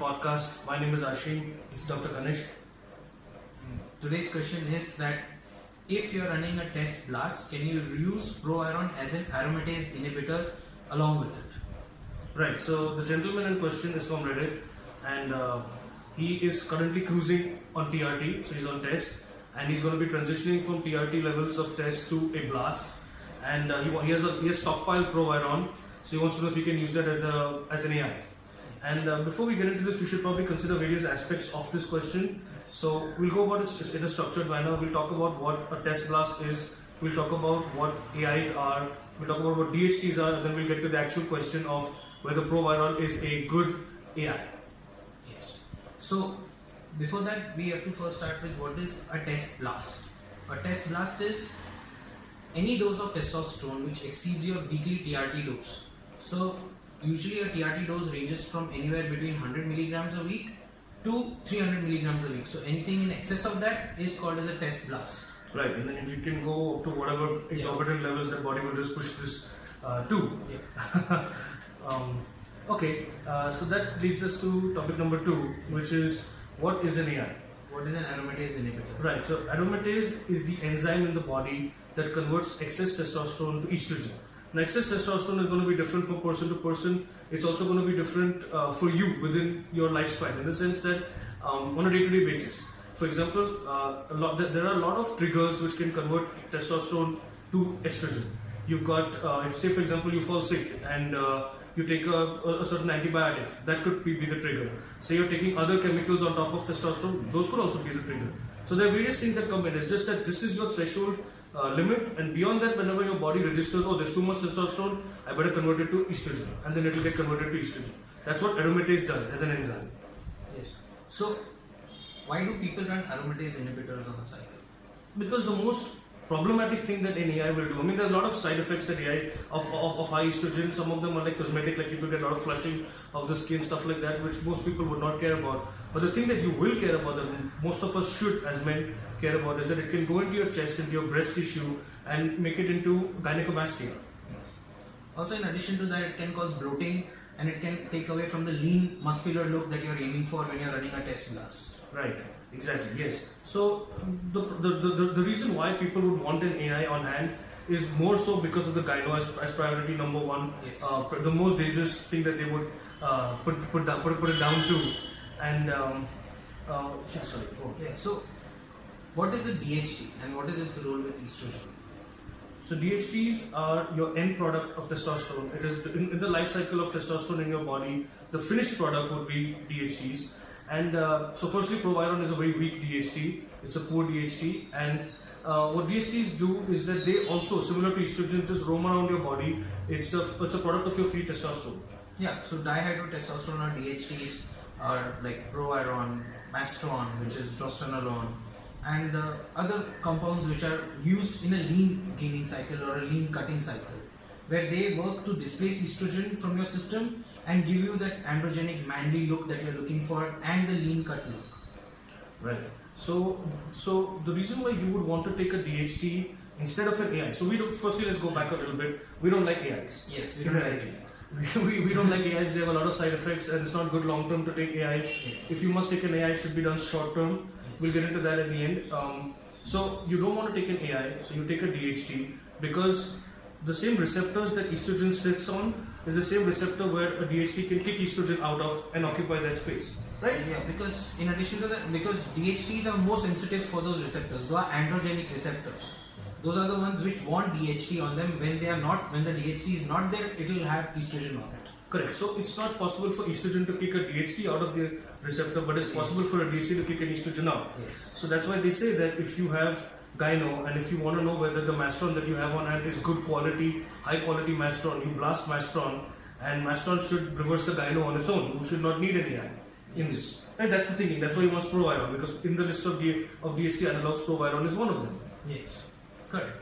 podcast. My name is Ashim. This is Dr. Ganesh. Today's question is that if you are running a test blast, can you use ProIron as an aromatase inhibitor along with it? Right, so the gentleman in question is from Reddit and he is currently cruising on TRT, so he's on test and he's going to be transitioning from TRT levels of test to a blast, and he has stockpiled ProIron, so he wants to know if he can use that as an AI. And before we get into this, we should probably consider various aspects of this question. So we'll go about it in a structured manner. We'll talk about what a test blast is, we'll talk about what AIs are, we'll talk about what DHTs are, and then we'll get to the actual question of whether ProIron is a good AI. Yes. So before that, we have to first start with what is a test blast. A test blast is any dose of testosterone which exceeds your weekly TRT dose. So usually a TRT dose ranges from anywhere between 100 milligrams a week to 300 milligrams a week. So anything in excess of that is called as a test blast. Right, and then you can go up to whatever exorbitant levels that body will just push this to. Yeah. Okay, so that leads us to topic number 2, which is what is an AI? What is an aromatase inhibitor? Right, so aromatase is the enzyme in the body that converts excess testosterone to estrogen. Now, excess testosterone is going to be different from person to person. It's also going to be different for you within your lifespan, in the sense that on a day-to-day basis. For example, there are a lot of triggers which can convert testosterone to estrogen. You've got, if say for example you fall sick and you take a certain antibiotic, that could be the trigger. Say you're taking other chemicals on top of testosterone, those could also be the trigger. So there are various things that come in. It's just that this is your threshold limit, and beyond that, whenever your body registers, oh, there's too much testosterone, I better convert it to estrogen, and then it will get converted to estrogen. That's what aromatase does as an enzyme. Yes. So why do people run aromatase inhibitors on a cycle? Because the most problematic thing that an AI will do, I mean, there are a lot of side effects that AI of high estrogen. Some of them are like cosmetic, like you get a lot of flushing of the skin, stuff like that, which most people would not care about. But the thing that you will care about, that most of us should as men care about, is that it can go into your chest, into your breast tissue, and make it into gynecomastia. Also, in addition to that, it can cause bloating and it can take away from the lean muscular look that you're aiming for when you're running a test blast. Right, exactly, yes. So the reason why people would want an AI on hand is more so because of the gyno as priority number 1. Yes. The most dangerous thing that they would put it down to. And sorry. Okay. So what is a DHT and what is its role with estrogen? So DHTs are your end product of testosterone. It is in the life cycle of testosterone in your body. The finished product would be DHTs. And so firstly, ProIron is a very weak DHT. It's a poor DHT. And what DHTs do is that they also, similar to estrogen, just roam around your body. It's a product of your free testosterone. Yeah, so dihydrotestosterone or DHTs are like ProIron, Masteron, which is drostanolone, and other compounds which are used in a lean gaining cycle or a lean cutting cycle, where they work to displace estrogen from your system and give you that androgenic manly look that you're looking for and the lean cut look. Right. So the reason why you would want to take a DHT instead of an AI. So firstly, let's go back a little bit. We don't like AIs. Yes, we don't like AIs. We don't like AIs. They have a lot of side effects, and it's not good long term to take AIs. Yes. If you must take an AI, it should be done short term. We'll get into that at the end. So you don't want to take an AI, so you take a DHT, because the same receptors that estrogen sits on is the same receptor where a DHT can kick estrogen out of and occupy that space. Right? Yeah, because in addition to that, because DHTs are more sensitive for those receptors. Those are androgenic receptors. Those are the ones which want DHT on them. When the DHT is not there, it will have estrogen on it. Correct. So it's not possible for estrogen to kick a DHT out of the receptor, but it's possible for a DHT to kick an estrogen out. Yes. So that's why they say that if you have gyno and if you want to know whether the Masteron that you have on hand is good quality, high quality Masteron, you blast Masteron, and Masteron should reverse the gyno on its own. You should not need an AI in this. Right? That's the thinking. That's why you must ProIron, because in the list of DHT analogs, ProIron is one of them. Yes. Correct.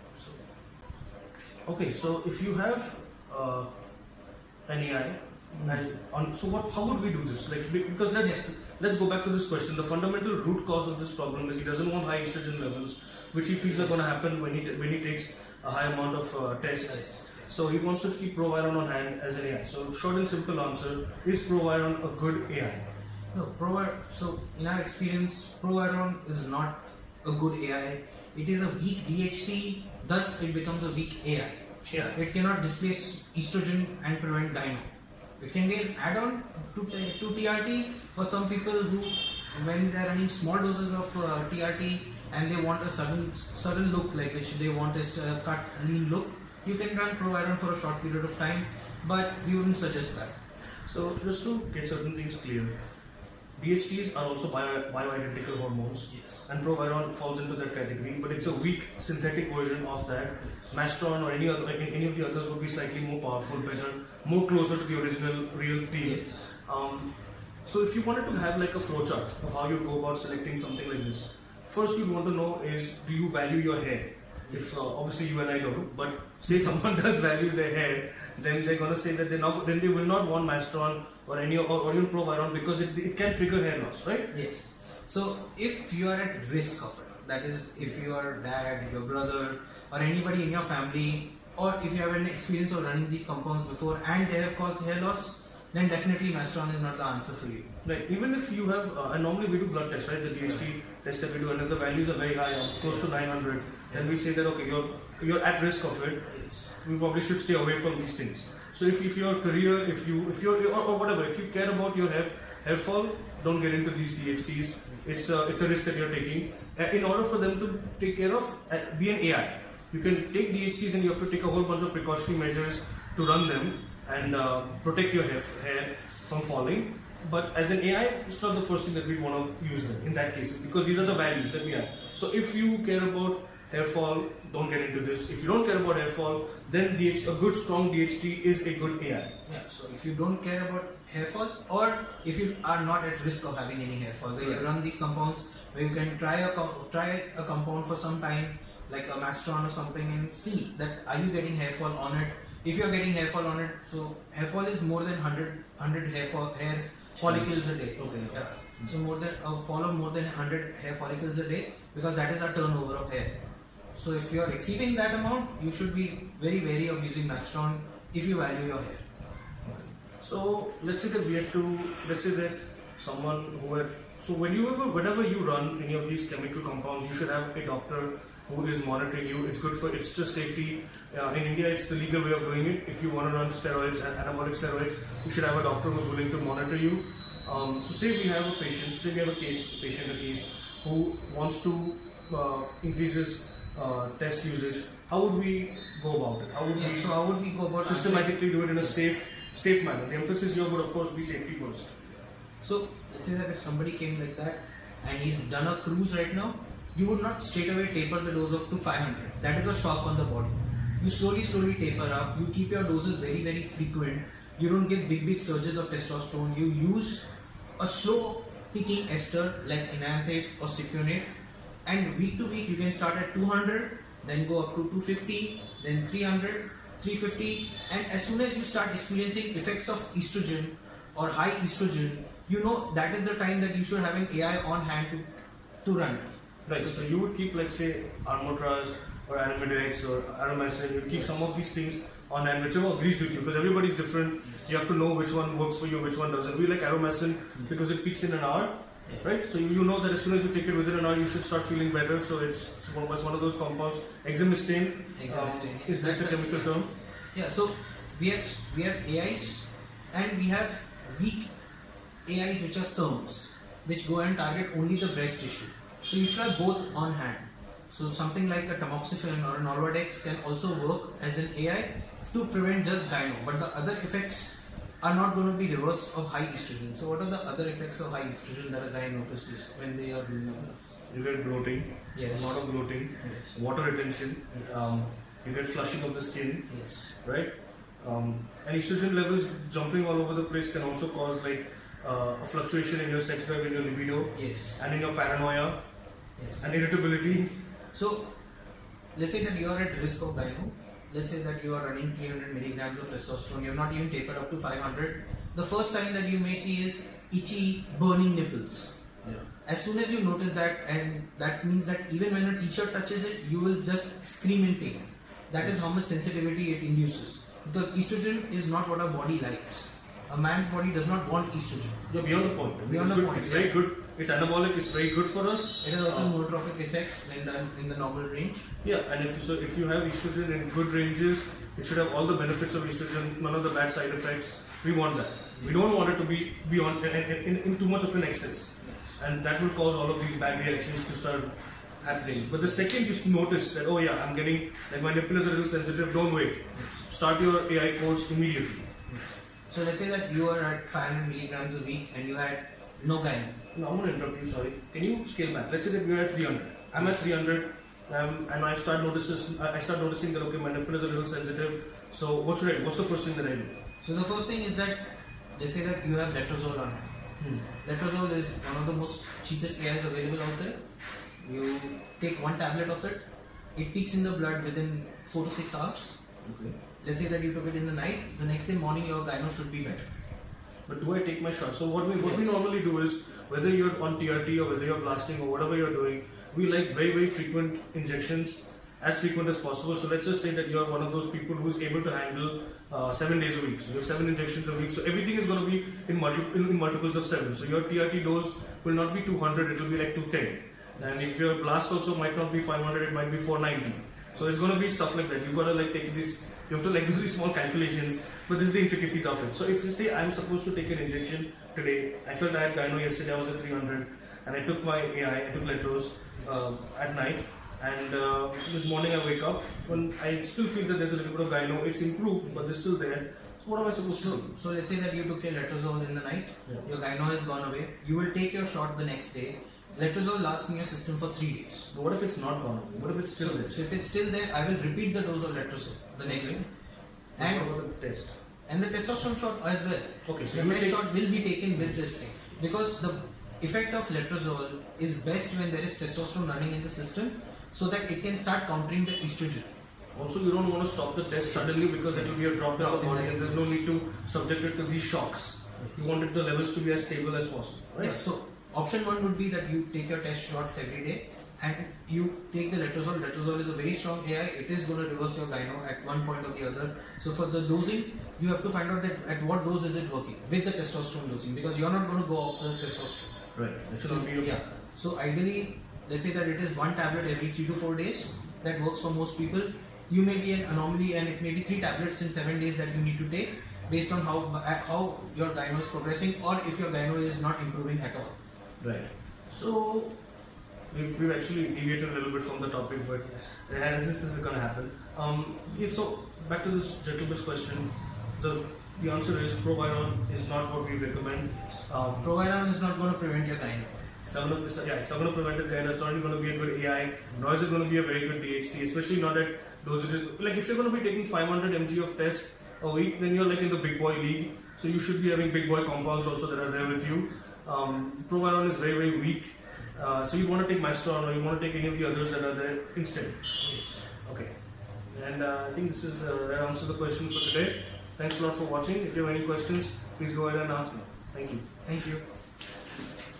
Okay, so if you have an AI, how would we do this? Like, because let's go back to this question. The fundamental root cause of this problem is he doesn't want high estrogen levels, which he feels are going to happen when he takes a high amount of tests. So he wants to keep ProIron on hand as an AI. So short and simple answer, is ProIron a good AI? No, so in our experience, Proviron is not a good AI. It is a weak DHT, thus it becomes a weak AI. Yeah. It cannot displace estrogen and prevent gyno. It can be an add-on to TRT for some people who, when they are running small doses of TRT and they want a sudden look, like which they want is a cut lean look, you can run Proviron for a short period of time, but we wouldn't suggest that. So just to get certain things clear, DHTs are also bioidentical hormones, Yes. and Proviron falls into that category, but it's a weak synthetic version of that. Mastron or any of the others would be slightly more powerful, better, more closer to the original real deal. Yes. So if you wanted to have like a flowchart of how you go about selecting something like this, first you'd want to know is, do you value your hair? If obviously you and I don't, but say someone does value their hair, then they're gonna say that then they will not want Mastron or even Proviron because it can trigger hair loss, right? Yes. So if you are at risk of it, that is, if your dad, your brother, or anybody in your family, or if you have an experience of running these compounds before and they have caused hair loss, then definitely Mastron is not the answer for you. Right. Even if you have, and normally we do blood tests, right? The DHT test that we do, and if the values are very high, close to 900, then we say that okay, you're at risk of it. Yes. We probably should stay away from these things. So if your career, if you're or whatever, if you care about your hair fall, don't get into these DHTs. It's a risk that you're taking. In order for them to take care of, be an AI, you can take DHTs and you have to take a whole bunch of precautionary measures to run them and protect your hair from falling. But as an AI, it's not the first thing that we want to use them in that case, because these are the values that we have. So if you care about hair fall, don't get into this. If you don't care about hair fall, then a good strong DHT is a good AI. Yeah, so if you don't care about hair fall, or if you are not at risk of having any hair fall, you run these compounds where you can try a compound for some time, like a Mastron or something, and see that are you getting hair fall on it. If you are getting hair fall on it, so hair fall is more than 100 hair follicles a day. Okay. Yeah. So more than a fall of more than 100 hair follicles a day, because that is our turnover of hair. So if you are exceeding that amount, you should be very wary of using Mastron if you value your hair. Okay. So let's say that someone who had, so whenever you run any of these chemical compounds, you should have a doctor who is monitoring you. It's just safety. In India, it's the legal way of doing it. If you want to run steroids, anabolic steroids, you should have a doctor who's willing to monitor you. So say we have a case who wants to increase his test usage. How would we go about it? How would we go about systematically do it in a safe manner? The emphasis here would of course be safety first. So let's say that if somebody came like that and he's done a cruise right now, you would not straight away taper the dose up to 500. That is a shock on the body. You slowly taper up. You keep your doses very, very frequent. You don't give big surges of testosterone. You use a slow peaking ester like enanthate or cypionate, and week to week you can start at 200, then go up to 250, then 300, 350, and as soon as you start experiencing effects of estrogen or high estrogen, you know that is the time that you should have an AI on hand to run it. Right. So you would keep, like, say, Armotraz or Arimidex or Aromacin. You keep some of these things on hand, whichever agrees with you, because everybody's different. You have to know which one works for you, which one doesn't. We like Aromacin because it peaks in an hour, right? So you know that as soon as you take it within an hour, you should start feeling better. So it's one of those compounds. Exemestane is just a chemical term. Yeah. So we have AIs and we have weak AIs which are SERMs, which go and target only the breast tissue. So you should have both on hand. So something like a tamoxifen or a Norvadex can also work as an AI to prevent just gyno, but the other effects are not going to be reversed of high estrogen. So what are the other effects of high estrogen that a guy notices when they are doing this? You get bloating, Yes. a lot of bloating, Yes. water retention, you get flushing of the skin, Yes. right? And estrogen levels jumping all over the place can also cause a fluctuation in your sex drive, in your libido, Yes. and in your paranoia Yes. and irritability. So let's say that you are at risk of gyno. Let's say that you are running 300 milligrams of testosterone. You have not even tapered up to 500. The first sign that you may see is itchy, burning nipples. Yeah. As soon as you notice that, and that means that even when a t-shirt touches it, you will just scream in pain. That is how much sensitivity it induces. Because estrogen is not what our body likes. a man's body does not want estrogen. You're beyond the point. Beyond the point. It's very good. It's anabolic. It's very good for us. It has also nootropic effects in the normal range. Yeah, and if you have estrogen in good ranges, it should have all the benefits of estrogen, none of the bad side effects. We want that. We don't want it to be beyond in too much of an excess, and that will cause all of these bad reactions to start happening. But the second you notice that, oh yeah, I'm getting, like my nipple is a little sensitive, don't wait. Start your AI course immediately. So let's say that you are at 500 milligrams a week and you had no gyno. No, I'm going to interrupt you, sorry. Can you scale back? Let's say that we are at 300. I'm at 300 and I start noticing that, okay, my nipple is a little sensitive. So what should I do? What's the first thing that I do? So the first thing is that, let's say that you have letrozole on hand. Letrozole is one of the most cheapest AIs available out there. You take one tablet of it, it peaks in the blood within 4 to 6 hours. Okay. Let's say that you took it in the night, the next day morning your gyno should be better. But do I take my shot? So what we normally do is, whether you're on TRT or whether you're blasting or whatever you're doing, we like very, very frequent injections, as frequent as possible. So let's just say that you're one of those people who's able to handle 7 days a week. So you have 7 injections a week. So everything is going to be in multiples of 7. So your TRT dose will not be 200, it will be like 210. And if your blast also might not be 500, it might be 490. So it's going to be stuff like that. You've got to like take this, you have to like do these small calculations, but this is the intricacies of it. So if you say I'm supposed to take an injection today, I felt I had gyno yesterday, I was at 300, and I took my AI, I took Letros at night, and this morning I wake up, when I still feel that there's a little bit of gyno, it's improved, but it's still there. So what am I supposed to do? So let's say that you took your letrozole in the night, your gyno has gone away, you will take your shot the next day. Letrozole lasts in your system for 3 days. But what if it's not gone? What if it's still there? So if it's still there, I will repeat the dose of letrozole the next day. And what about the test? And the testosterone shot as well. Okay, so the test shot will be taken with this thing. Because the effect of letrozole is best when there is testosterone running in the system, so that it can start countering the estrogen. Also, you don't want to stop the test suddenly because it will be a drop down the body and there's no need to subject it to these shocks. You wanted the levels to be as stable as possible, right? Yeah, so option 1 would be that you take your test shots every day and you take the letrozole. Letrozole is a very strong AI. It is going to reverse your gyno at one point or the other. So for the dosing, you have to find out that at what dose is it working with the testosterone dosing, because you're not going to go off the testosterone. Right. So, yeah. So ideally, let's say that it is one tablet every 3 to 4 days. That works for most people. You may be an anomaly and it may be 3 tablets in 7 days that you need to take based on how your gyno is progressing, or if your gyno is not improving at all. Right. So we've actually deviated a little bit from the topic, but as this is going to happen. So back to this gentleman's question. The answer is Proviron is not what we recommend. Proviron is not going to prevent your gyno. It's not going to prevent his gyno. It's not even going to be a good AI. Nor is it going to be a very good DHT, especially not at dosages. Like if you're going to be taking 500 mg of test a week, then you're like in the big boy league. So you should be having big boy compounds also that are there with you. Proviron is very, very weak. So you want to take Mastron or you want to take any of the others that are there instead. Yes. Okay. And I think that answers the question for today. Thanks a lot for watching. If you have any questions, please go ahead and ask me. Thank you. Thank you.